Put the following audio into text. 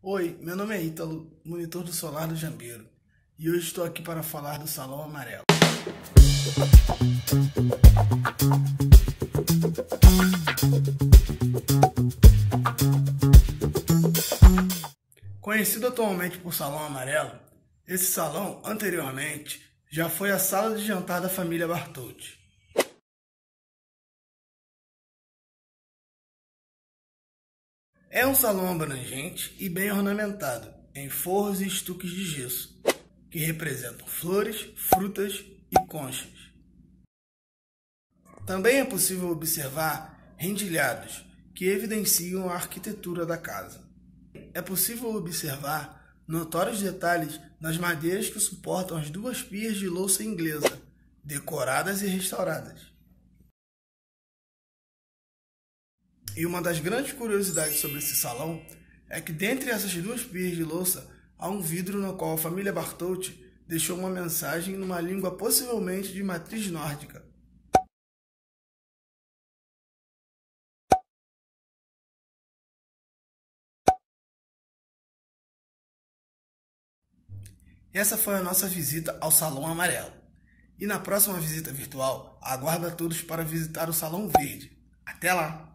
Oi, meu nome é Ítalo, monitor do Solar do Jambeiro, e hoje estou aqui para falar do Salão Amarelo. Conhecido atualmente por Salão Amarelo, esse salão, anteriormente, já foi a sala de jantar da família Bartoldi. É um salão abrangente e bem ornamentado, em forros e estuques de gesso, que representam flores, frutas e conchas. Também é possível observar rendilhados, que evidenciam a arquitetura da casa. É possível observar notórios detalhes nas madeiras que suportam as duas pias de louça inglesa, decoradas e restauradas. E uma das grandes curiosidades sobre esse salão é que dentre essas duas pias de louça há um vidro no qual a família Bartoldi deixou uma mensagem numa língua possivelmente de matriz nórdica. Essa foi a nossa visita ao Salão Amarelo. E na próxima visita virtual, aguardo a todos para visitar o Salão Verde. Até lá!